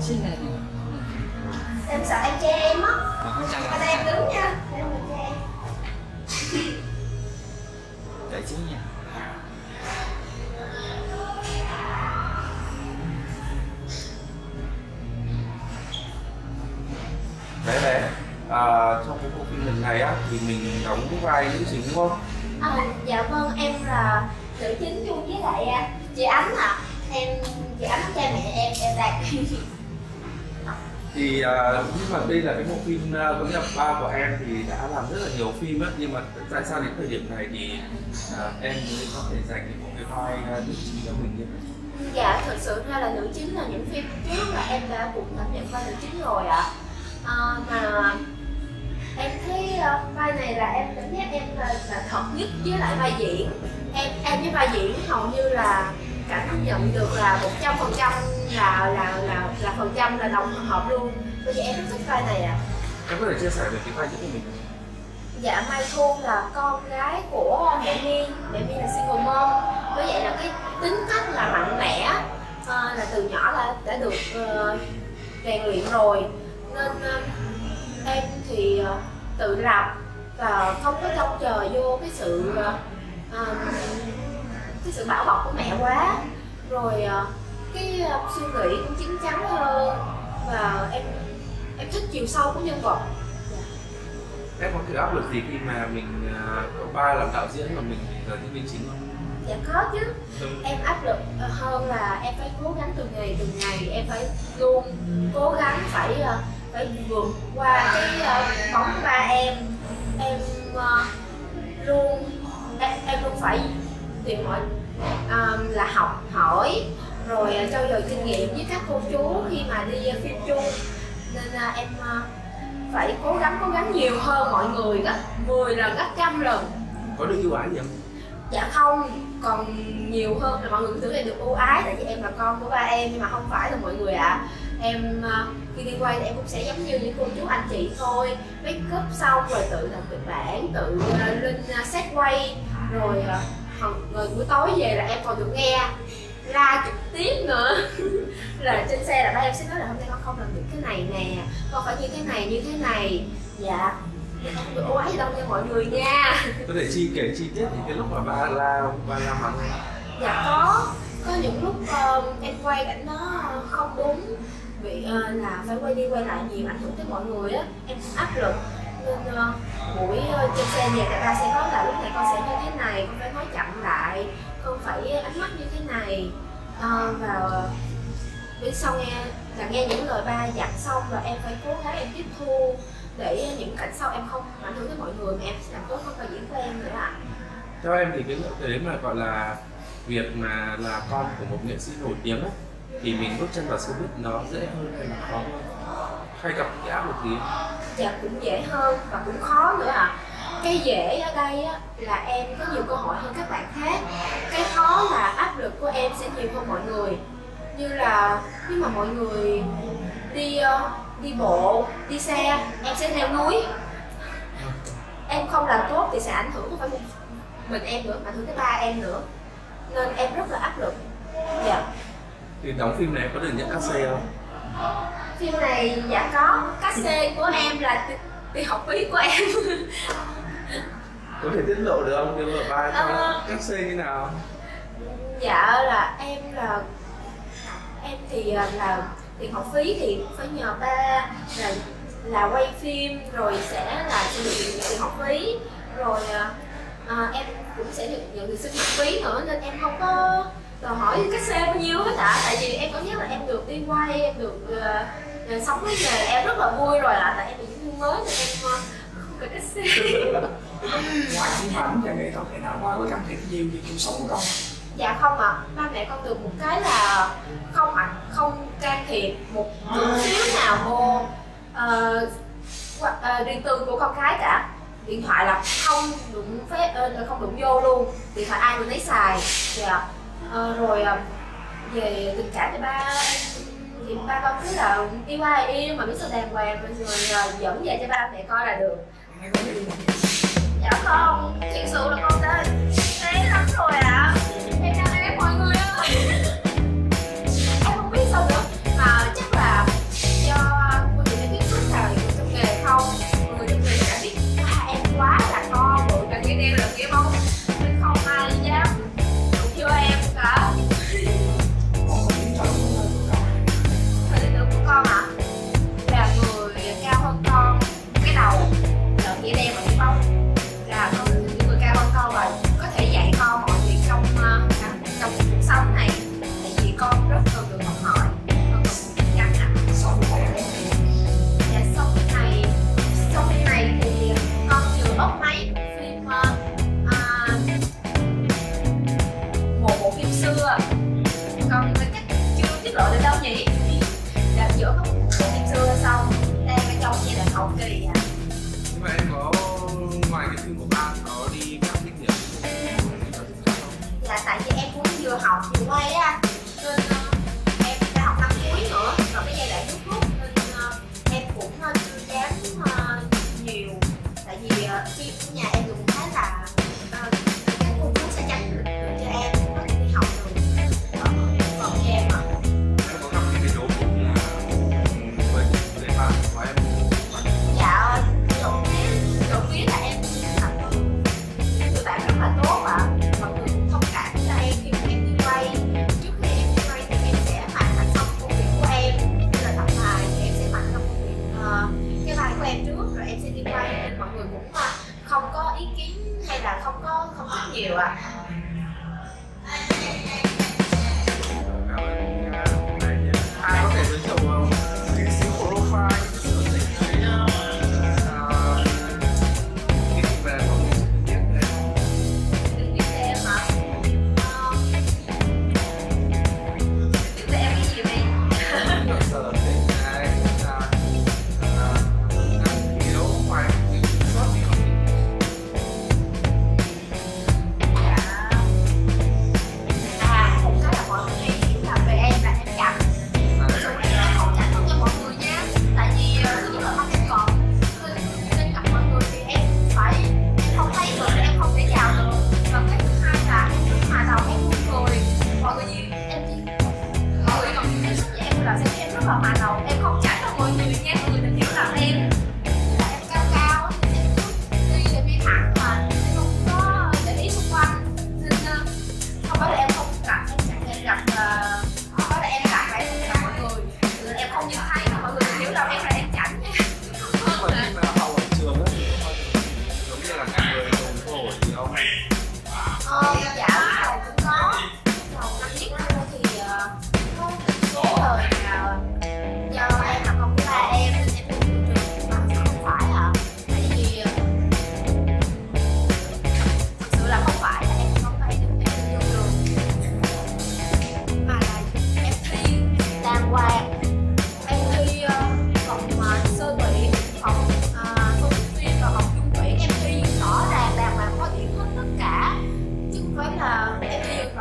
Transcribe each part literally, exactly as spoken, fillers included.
xinh này. Em sợ em che em á. Không sao. Ở đây em đứng nha. Em mình che em. Đợi chứ nha. Bé bé, à, trong cái bộ phim lần này á thì mình đóng cái vai nữ chính đúng không? À, dạ vâng, em là nữ chính chung với lại à, chị Ánh ạ. À. Em chị Ánh cha mẹ em em đạt. Thì à, nhưng mà đây là cái bộ phim à, có nghĩa là ba của em thì đã làm rất là nhiều phim á, nhưng mà tại sao đến thời điểm này thì à, em mới có thể giành được một cái vai à, nữ chính cho mình như vậy? Dạ, thực sự ra là nữ chính là những phim trước là em đã cũng đảm nhận vai nữ chính rồi ạ. À. À, mà em thấy uh, vai này là em cảm giác em là, là thật nhất với lại vai diễn. Em em với vai diễn hầu như là cảm nhận được là một trăm phần trăm là là là là phần trăm là đồng hợp luôn. Bởi vì em rất thích vai này ạ. À. Em có thể chia sẻ về cái vai diễn của mình không? Dạ, Mai Thu là con gái của mẹ My, mẹ My là single mom. Với vậy là cái tính cách là mạnh mẽ, uh, là từ nhỏ là đã được uh, rèn luyện rồi. Nên uh, em thì uh, tự lập và không có trông chờ vô cái sự uh, uh, cái sự bảo bọc của mẹ quá. Rồi uh, cái uh, suy nghĩ cũng chín chắn hơn và em em thích chiều sâu của nhân vật. Em có cái áp lực gì khi mà mình uh, có ba làm đạo diễn mà mình là diễn viên chính không? Dạ có chứ. Ừ. Em áp lực hơn là em phải cố gắng từng ngày từng ngày, em phải luôn cố gắng phải uh, phải vượt qua cái uh, bóng của ba em. Em uh, luôn em, em luôn phải tìm mọi uh, là học hỏi rồi uh, trau dồi kinh nghiệm với các cô chú khi mà đi uh, phim chung. Nên uh, em uh, phải cố gắng cố gắng nhiều hơn mọi người gấp mười lần, gấp trăm lần. Có được ưu ái gì không? Dạ không, còn nhiều hơn là mọi người tưởng em được ưu ái tại vì em là con của ba em, nhưng mà không phải là mọi người ạ. À. Em khi đi quay thì em cũng sẽ giống như những cô chú anh chị thôi, make up xong rồi tự làm kịch bản, tự uh, lên uh, set quay, rồi uh, rồi buổi tối về là em còn được nghe ra trực tiếp nữa. Là trên xe là ba em sẽ nói là hôm nay con không làm được cái này nè, con phải như thế này như thế này. Dạ, em không được ưu ái gì đâu nha mọi người nha. Có thể chi kể chi tiết những cái lúc mà ba la ba la mắng không? Dạ có, có những lúc uh, em quay cảnh nó không đúng, bị uh, là phải quay đi quay lại nhiều ảnh hưởng tới mọi người á, em cũng áp lực. Nên uh, buổi uh, trên xe về thì ba sẽ nói là lúc này con sẽ như thế này, con phải nói chậm lại, con phải ánh mắt như thế này. Uh, và uh, sau nghe là nghe những lời ba dặn xong rồi em phải cố gắng em tiếp thu để những cảnh sau em không ảnh hưởng tới mọi người mà em sẽ làm tốt hơn vai diễn của em nữa ạ. Theo em thì cái đấy mà gọi là việc mà là con của một nghệ sĩ nổi tiếng ấy, thì mình bước chân vào showbiz nó dễ hơn hay là khó hơn? Hay gặp cái áp lực gì? Dạ cũng dễ hơn và cũng khó nữa ạ. À. Cái dễ ở đây á, là em có nhiều cơ hội hơn các bạn khác. Cái khó là áp lực của em sẽ nhiều hơn mọi người. Như là nếu mà mọi người đi uh, đi bộ, đi xe, em sẽ leo núi. Em không làm tốt thì sẽ ảnh hưởng không phải một mình em nữa, mà ảnh hưởng tới ba em nữa. Nên em rất là áp lực. Dạ. Thì đóng phim này có được nhận cát xê không? Phim này dạ có, cát xê của em là tiền học phí của em. Có thể tiết lộ được không? Nhưng mà ba cho à, cát xê như nào? Dạ là em là em thì là tiền học phí thì phải nhờ ba là là quay phim rồi sẽ là sẽ được tiền học phí, rồi à, em cũng sẽ được nhận được sinh hoạt phí nữa, nên em không có đòi hỏi cát xê bao nhiêu hết ạ. À. Tại vì em cảm giác là em được đi quay, em được uh, sống với nghề em rất là vui rồi ạ. À. Tại em là diễn viên mới nên em uh, không cần cát xê. Ngoài phim ảnh và nghệ thuật thì nào qua có can thiệp nhiều về cuộc sống của con? Dạ không ạ. À. Ba mẹ con được một cái là không ảnh không can thiệp một chút xíu nào vô uh, uh, riêng tư của con cái cả. Điện thoại là không đụng phép uh, không đụng vô luôn, điện thoại ai mình lấy xài. Dạ. Uh, rồi uh, về tình cảm thì ba thì ba con cứ là yêu ai yêu mà biết sao đàng hoàng, rồi uh, dẫn về cho ba mẹ coi là được. Dạ không, thực sự là con đã ế lắm rồi ạ. À. Em đang ế mọi người ơi. Em không biết sao nữa, mà chắc là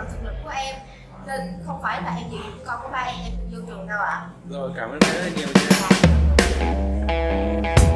bằng thực lực của em, nên không phải là em vì con của ba em em vô trường đâu ạ. Rồi, cảm ơn em rất là nhiều nha.